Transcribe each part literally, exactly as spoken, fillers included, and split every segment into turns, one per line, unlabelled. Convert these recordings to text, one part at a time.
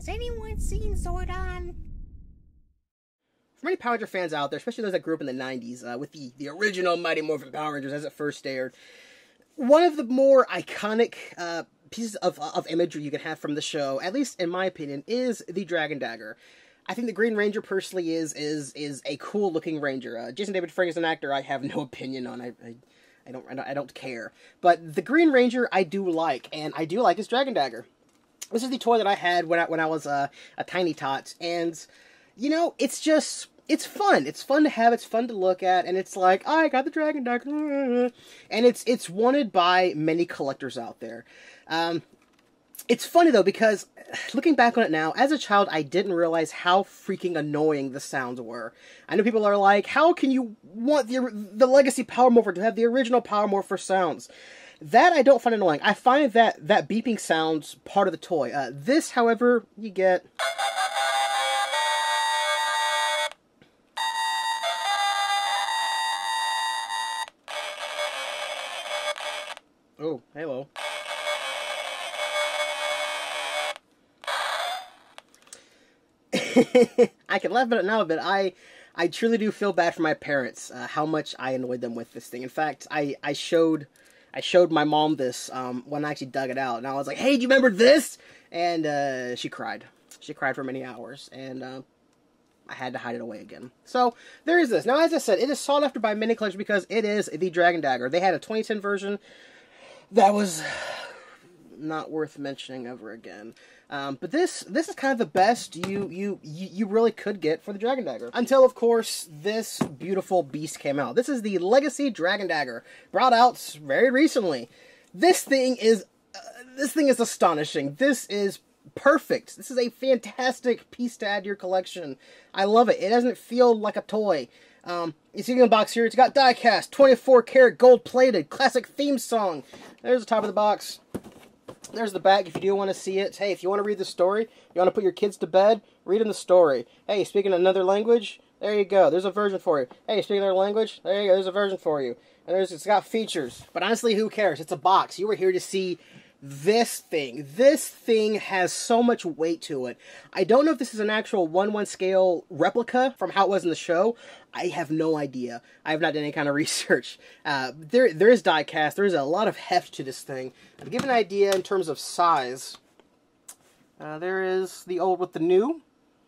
Has anyone seen Zordon?
For many Power Ranger fans out there, especially those that grew up in the nineties, uh, with the, the original Mighty Morphin Power Rangers as it first aired, one of the more iconic uh, pieces of, of imagery you can have from the show, at least in my opinion, is the Dragon Dagger. I think the Green Ranger personally is is is a cool looking Ranger. Uh, Jason David Frank is an actor I have no opinion on. I, I I don't I don't care. But the Green Ranger I do like, and I do like his Dragon Dagger. This is the toy that I had when I when I was uh, a tiny tot, and you know it's just it's fun. It's fun to have. It's fun to look at, and it's like oh, I got the Dragon Dagger, and it's it's wanted by many collectors out there. Um, It's funny, though, because looking back on it now, as a child, I didn't realize how freaking annoying the sounds were. I know people are like, how can you want the the Legacy Power Morpher to have the original Power Morpher sounds? That I don't find annoying. I find that that beeping sounds part of the toy. Uh, this, however, you get... Oh, hello. I can laugh about it now, but I, I truly do feel bad for my parents, uh, how much I annoyed them with this thing. In fact, I, I showed, I showed my mom this, um, when I actually dug it out, and I was like, hey, do you remember this? And, uh, she cried. She cried for many hours, and, uh, I had to hide it away again. So, there is this. Now, as I said, it is sought after by many collectors because it is the Dragon Dagger. They had a twenty ten version that was not worth mentioning ever again. Um, but this this is kind of the best you, you you you really could get for the Dragon Dagger. Until, of course, this beautiful beast came out. This is the Legacy Dragon Dagger, brought out very recently. This thing is uh, this thing is astonishing. This is perfect. This is a fantastic piece to add to your collection. I love it. It doesn't feel like a toy. Um, you see in the box here, it's got die-cast, twenty-four karat gold-plated, classic theme song. There's the top of the box. There's the back if you do want to see it. Hey, if you want to read the story, you want to put your kids to bed, read them the story. Hey, speaking another language, there you go. There's a version for you. Hey, speaking another language, there you go. There's a version for you. And there's, it's got features. But honestly, who cares? It's a box. You were here to see this thing. This thing has so much weight to it. I don't know if this is an actual one one scale replica from how it was in the show. I have no idea. I have not done any kind of research. Uh, there, there is die cast. There is a lot of heft to this thing. To give an idea in terms of size, uh, there is the old with the new.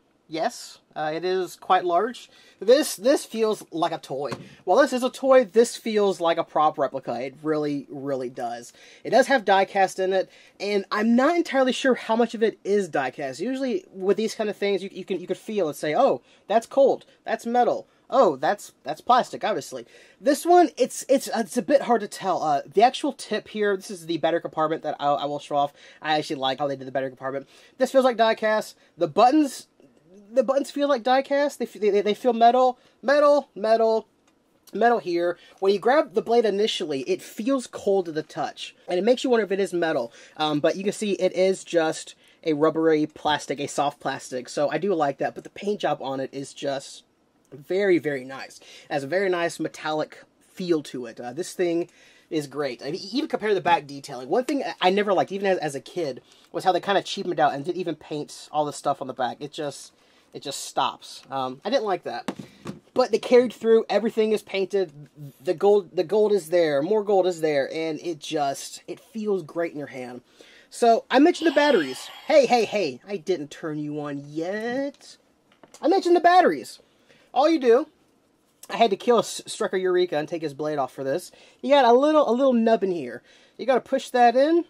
Yes, uh, it is quite large. This this feels like a toy. While this is a toy, this feels like a prop replica. It really, really does. It does have die-cast in it, and I'm not entirely sure how much of it is die-cast. Usually, with these kind of things, you, you can you could feel and say, oh, that's cold, that's metal. Oh, that's that's plastic, obviously. This one, it's it's it's a bit hard to tell. Uh, the actual tip here, this is the battery compartment that I, I will show off. I actually like how they did the battery compartment. This feels like die-cast. The buttons... The buttons feel like die-cast. They, they, they feel metal, metal, metal, metal here. When you grab the blade initially, it feels cold to the touch. And it makes you wonder if it is metal. Um, but you can see it is just a rubbery plastic, a soft plastic. So I do like that. But the paint job on it is just very, very nice. It has a very nice metallic feel to it. Uh, this thing is great. I mean, even compare the back detailing. One thing I never liked, even as, as a kid, was how they kind of cheapened it out and didn't even paint all the stuff on the back. It just... It just stops. Um, I didn't like that. But they carried through. Everything is painted. The gold the gold is there. More gold is there. And it just, it feels great in your hand. So, I mentioned the batteries. Hey, hey, hey. I didn't turn you on yet. I mentioned the batteries. All you do, I had to kill Strucker Eureka and take his blade off for this. You got a little, a little nub in here. You got to push that in.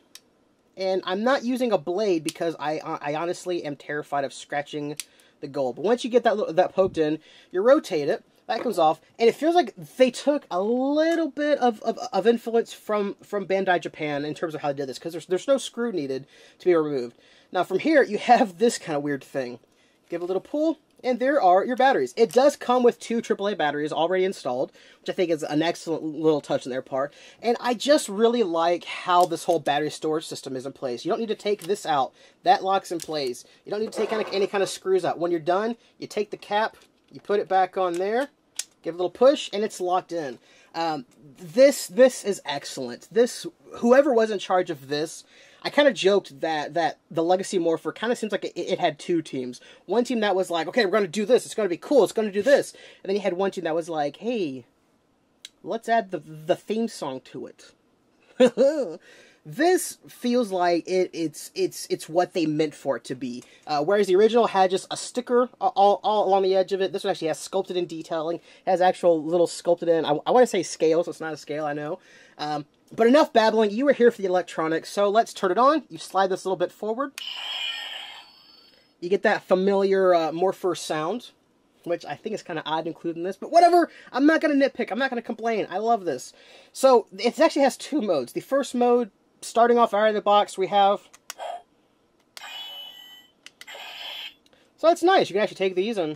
And I'm not using a blade because I, I honestly am terrified of scratching the gold. But once you get that that poked in, you rotate it, that comes off, and it feels like they took a little bit of, of, of influence from, from Bandai Japan in terms of how they did this, because there's, there's no screw needed to be removed. Now from here, you have this kind of weird thing. Give it a little pull, and there are your batteries. It does come with two triple A batteries already installed, which I think is an excellent little touch on their part. And I just really like how this whole battery storage system is in place. You don't need to take this out. That locks in place. You don't need to take any, any kind of screws out. When you're done, you take the cap, you put it back on there, give it a little push, and it's locked in. Um, this, this is excellent. This, whoever was in charge of this, I kind of joked that that the Legacy Morpher kind of seems like it, it had two teams. One team that was like, okay, we're going to do this. It's going to be cool. It's going to do this. And then you had one team that was like, hey, let's add the the theme song to it. This feels like it, it's it's it's what they meant for it to be. Uh, whereas the original had just a sticker all, all along the edge of it, this one actually has sculpted in detailing. It has actual little sculpted in, I, I want to say scale, so it's not a scale, I know. Um, but enough babbling, you were here for the electronics, so let's turn it on. You slide this a little bit forward. You get that familiar uh, Morpher sound, which I think is kind of odd to include in this, but whatever, I'm not going to nitpick, I'm not going to complain, I love this. So, it actually has two modes. The first mode, starting off out of the box, we have... So that's nice, you can actually take these and...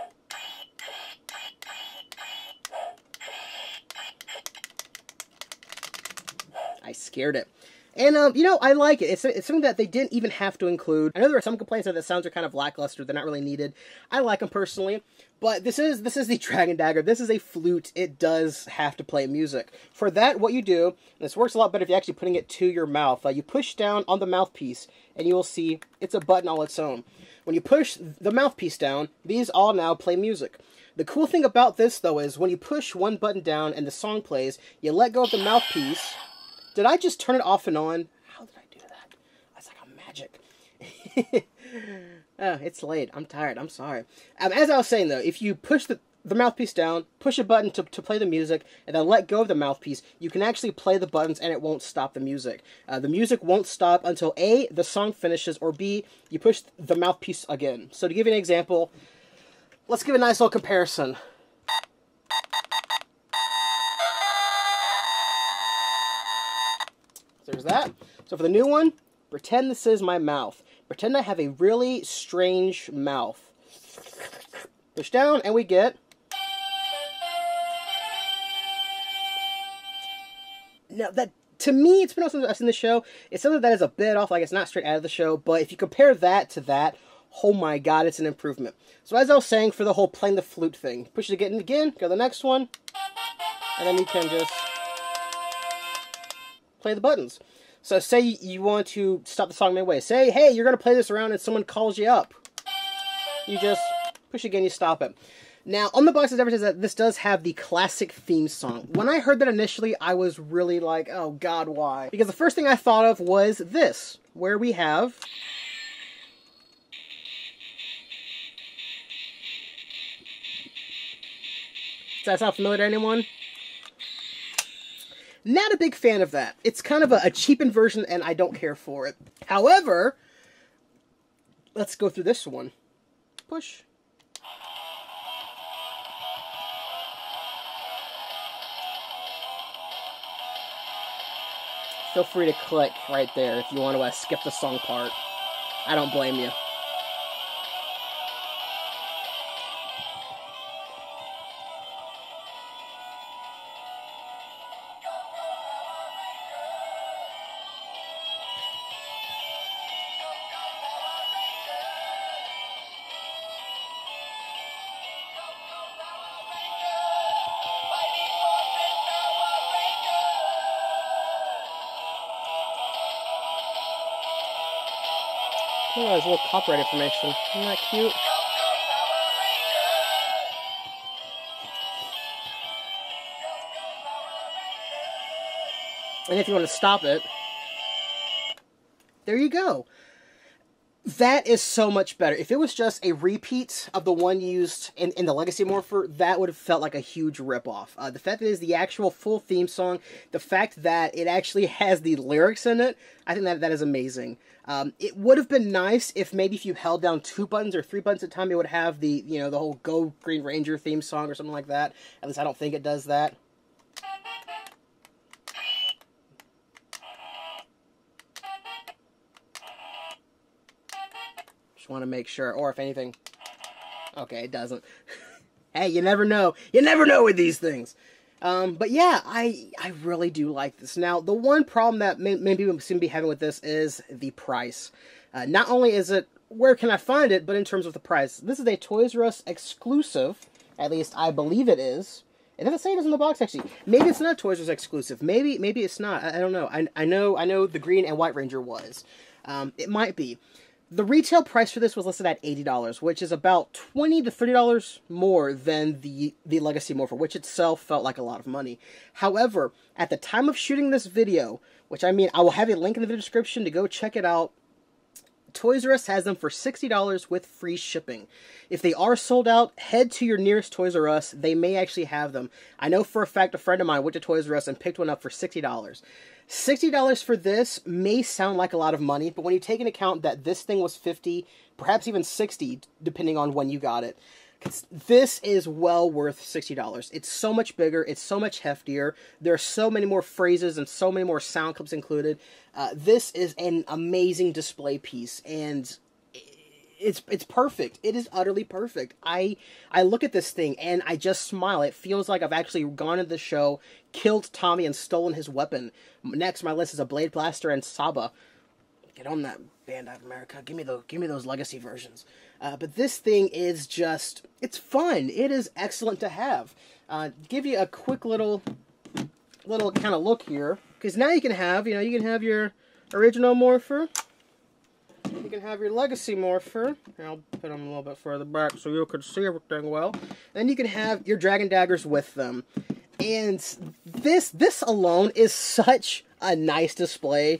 I scared it. And, um, you know, I like it. It's, it's something that they didn't even have to include. I know there are some complaints that the sounds are kind of lackluster. They're not really needed. I like them personally. But this is this is the Dragon Dagger. This is a flute. It does have to play music. For that, what you do, and this works a lot better if you're actually putting it to your mouth. Uh, you push down on the mouthpiece, and you will see it's a button all its own. When you push the mouthpiece down, these all now play music. The cool thing about this, though, is when you push one button down and the song plays, you let go of the mouthpiece. Did I just turn it off and on? How did I do that? That's like a magic. Oh, it's late. I'm tired. I'm sorry. Um, as I was saying, though, if you push the, the mouthpiece down, push a button to, to play the music, and then let go of the mouthpiece, you can actually play the buttons and it won't stop the music. Uh, the music won't stop until A, the song finishes, or B, you push the mouthpiece again. So to give you an example, let's give a nice little comparison. There's that. So for the new one, pretend this is my mouth. Pretend I have a really strange mouth. Push down, and we get... Now, that, to me, it's been something I've seen the show. It's something that is a bit off, like it's not straight out of the show, but if you compare that to that, oh my god, it's an improvement. So as I was saying, for the whole playing the flute thing, push it again, again, go to the next one, and then you can just play the buttons. So say you want to stop the song midway. Say, hey, you're going to play this around and someone calls you up. You just push again, you stop it. Now, on the box it ever says that this does have the classic theme song. When I heard that initially, I was really like, oh god, why? Because the first thing I thought of was this, where we have... Does that sound familiar to anyone? Not a big fan of that. It's kind of a, a cheapened version, and I don't care for it. However, let's go through this one. Push. Feel free to click right there if you want to uh, skip the song part. I don't blame you. Oh, there's a little copyright information. Isn't that cute? And if you want to stop it, there you go. That is so much better. If it was just a repeat of the one used in, in the Legacy Morpher, that would have felt like a huge ripoff. Uh, the fact that it is the actual full theme song, the fact that it actually has the lyrics in it, I think that that is amazing. Um, it would have been nice if maybe if you held down two buttons or three buttons at a time, it would have the, you know, the whole Go Green Ranger theme song or something like that. At least I don't think it does that. Just want to make sure, or if anything... Okay, it doesn't. Hey, you never know. You never know with these things. Um, but yeah, I I really do like this. Now, the one problem that may, many people seem to be having with this is the price. Uh, not only is it, where can I find it, but in terms of the price. This is a Toys R Us exclusive, at least I believe it is. It doesn't say this in the box, actually. Maybe it's not a Toys R Us exclusive. Maybe maybe it's not. I, I don't know. I, I know I know the Green and White Ranger was. Um, it might be. The retail price for this was listed at eighty dollars, which is about twenty to thirty dollars more than the, the Legacy Morpher, which itself felt like a lot of money. However, at the time of shooting this video, which I mean, I will have a link in the video description to go check it out, Toys R Us has them for sixty dollars with free shipping. If they are sold out, head to your nearest Toys R Us. They may actually have them. I know for a fact a friend of mine went to Toys R Us and picked one up for sixty dollars. sixty dollars for this may sound like a lot of money, but when you take into account that this thing was fifty dollars, perhaps even sixty dollars, depending on when you got it, this is well worth sixty dollars. It's so much bigger. It's so much heftier. There are so many more phrases and so many more sound clips included. Uh, this is an amazing display piece, and it's it's perfect. It is utterly perfect. I I look at this thing, and I just smile. It feels like I've actually gone to the show, killed Tommy, and stolen his weapon. Next on my list is a Blade Blaster and Saba. Get on that, Bandai America. Give me those, give me those legacy versions. Uh, but this thing is just, it's fun. It is excellent to have. Uh, give you a quick little, little kind of look here. Because now you can have, you know, you can have your original Morpher. You can have your legacy Morpher. Here, I'll put them a little bit further back so you can see everything well. Then you can have your Dragon Daggers with them. And this, this alone is such a nice display.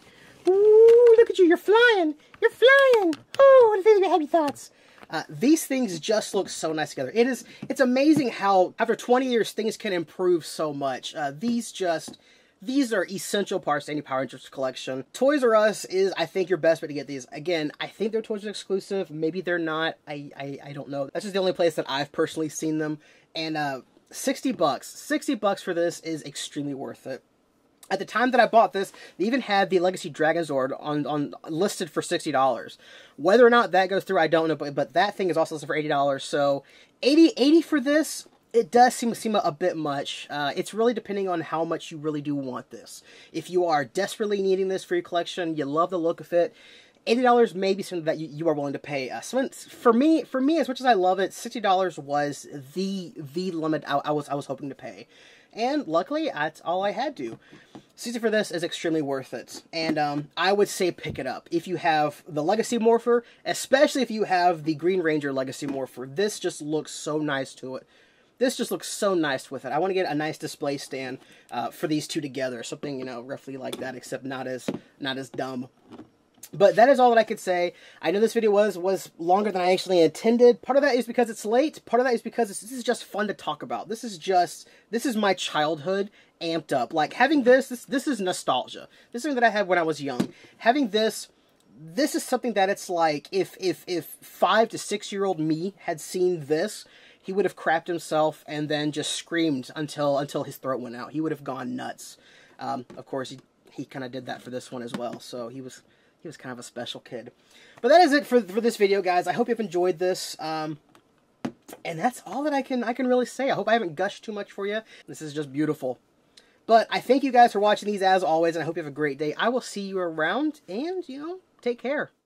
Ooh, look at you, you're flying! You're flying! Oh, these are happy thoughts. Uh, these things just look so nice together. It is, it's amazing how, after twenty years, things can improve so much. Uh, these just, these are essential parts to any Power Rangers collection. Toys R Us is, I think, your best way to get these. Again, I think they're Toys R Us exclusive. Maybe they're not. I, I, I don't know. That's just the only place that I've personally seen them. And, uh, sixty bucks. sixty bucks for this is extremely worth it. At the time that I bought this, they even had the Legacy Dragon Zord on, on listed for sixty dollars. Whether or not that goes through, I don't know, but, but that thing is also listed for eighty dollars. So eighty, eighty for this, it does seem, seem a, a bit much. Uh, it's really depending on how much you really do want this. If you are desperately needing this for your collection, you love the look of it, eighty dollars may be something that you, you are willing to pay. Uh, so for me, for me, as much as I love it, sixty dollars was the the limit I, I was I was hoping to pay. And luckily, that's all I had to. sixty for this is extremely worth it. And um, I would say pick it up. If you have the Legacy Morpher, especially if you have the Green Ranger Legacy Morpher, this just looks so nice to it. This just looks so nice with it. I want to get a nice display stand uh, for these two together. Something, you know, roughly like that, except not as, not as dumb. But that is all that I could say. I know this video was was longer than I actually intended. Part of that is because it's late. Part of that is because this is just fun to talk about. This is just, this is my childhood amped up. Like, having this, this, this is nostalgia. This is something that I had when I was young. Having this, this is something that it's like, if, if, if five to six-year-old me had seen this, he would have crapped himself and then just screamed until, until his throat went out. He would have gone nuts. Um, of course, he, he kind of did that for this one as well. So he was... He was kind of a special kid. But that is it for, for this video, guys. I hope you've enjoyed this. Um, and that's all that I can I can really say. I hope I haven't gushed too much for you. This is just beautiful. But I thank you guys for watching these as always, and I hope you have a great day. I will see you around, and, you know, take care.